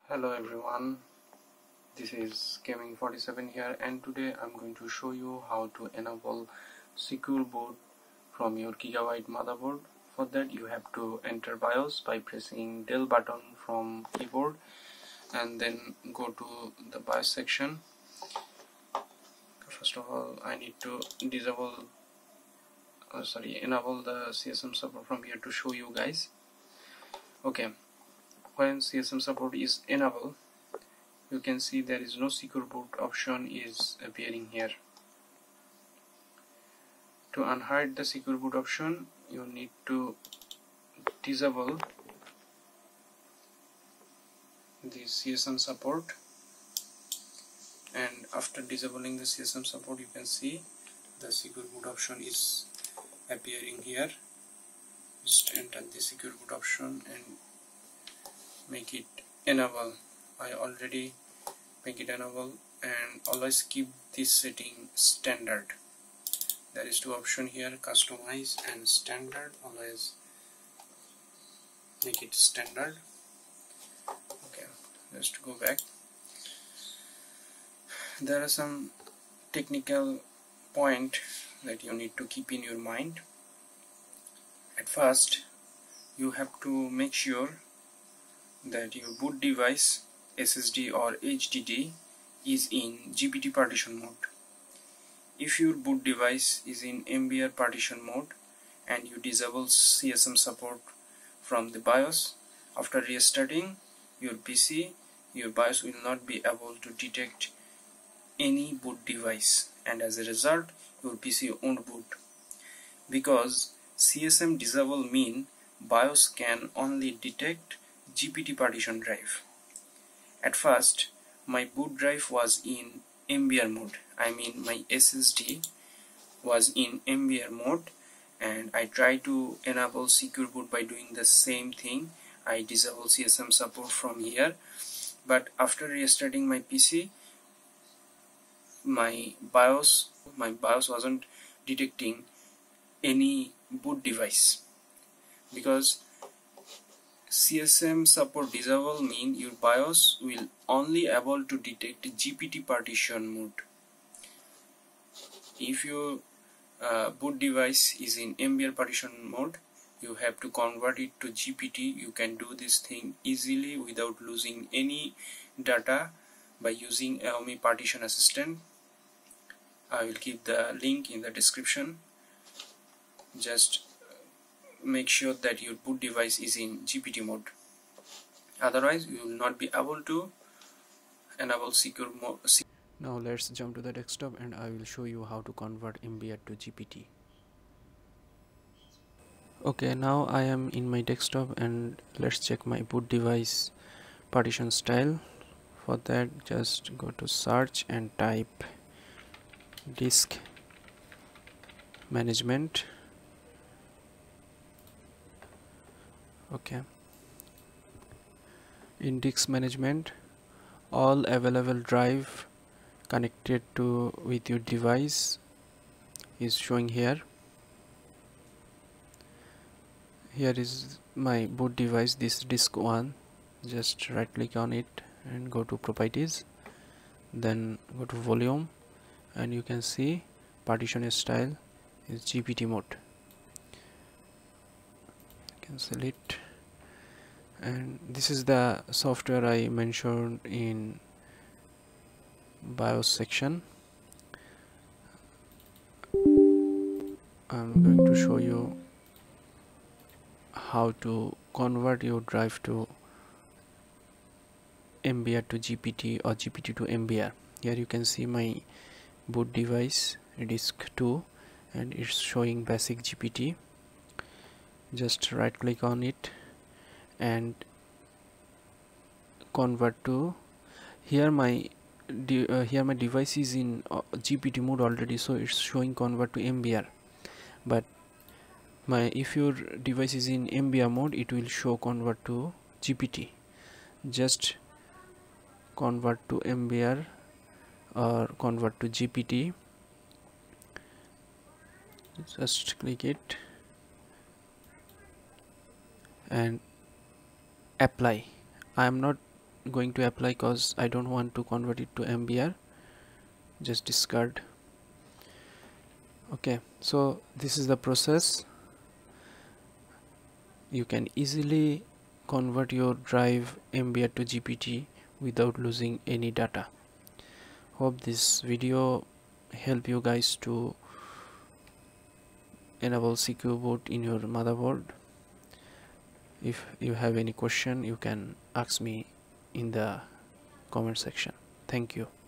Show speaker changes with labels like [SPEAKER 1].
[SPEAKER 1] Hello everyone, this is Gaming47 here, and today I'm going to show you how to enable secure boot from your Gigabyte motherboard. For that you have to enter BIOS by pressing Del button from keyboard and then go to the BIOS section. First of all, I need to enable the CSM support from here to show you guys. Okay, when CSM support is enabled, you can see there is no secure boot option is appearing here. To unhide the secure boot option, you need to disable the CSM support, and after disabling the CSM support you can see the secure boot option is appearing here. Just enter the secure boot option and make it enable. I already make it enable, and always keep this setting standard. There is two options here, customize and standard. Always make it standard. Okay, just go back. There are some technical point that you need to keep in your mind. At first you have to make sure that your boot device SSD or HDD is in GPT partition mode. If your boot device is in MBR partition mode and you disable CSM support from the BIOS, after restarting your PC, your BIOS will not be able to detect any boot device, and as a result your PC won't boot, because CSM disable mean BIOS can only detect GPT partition drive. At first my boot drive was in MBR mode, I mean my SSD was in MBR mode, and I tried to enable secure boot by doing the same thing. I disable CSM support from here, but after restarting my PC, my BIOS wasn't detecting any boot device, because CSM support disable mean your BIOS will only able to detect GPT partition mode. If your boot device is in MBR partition mode, you have to convert it to GPT. You can do this thing easily without losing any data by using Xiaomi Partition Assistant. I will keep the link in the description. Just make sure that your boot device is in GPT mode, otherwise you will not be able to enable secure mode. Now let's jump to the desktop and I will show you how to convert MBR to GPT. Okay, now I am in my desktop and let's check my boot device partition style. For that, just go to search and type disk management. Okay, in disk management, all available drive connected to with your device is showing here. Here is my boot device, this disk 1. Just right click on it and go to properties, then go to volume, and you can see partition style is GPT mode. Cancel it, and this is the software I mentioned in BIOS section. I'm going to show you how to convert your drive to MBR to GPT or GPT to MBR. Here you can see my boot device disk 2 and it's showing basic GPT. Just right click on it and convert to here. My device is in GPT mode already, so it's showing convert to MBR, but if your device is in MBR mode, it will show convert to GPT. Just convert to MBR or convert to GPT. Just click it and apply. I am not
[SPEAKER 2] going to apply because I don't want to convert it to MBR. Just discard. Okay, so this is the process. You can easily convert your drive MBR to GPT without losing any data. Hope this video help you guys to enable secure boot in your motherboard. If you have any question, you can ask me in the comment section. Thank you.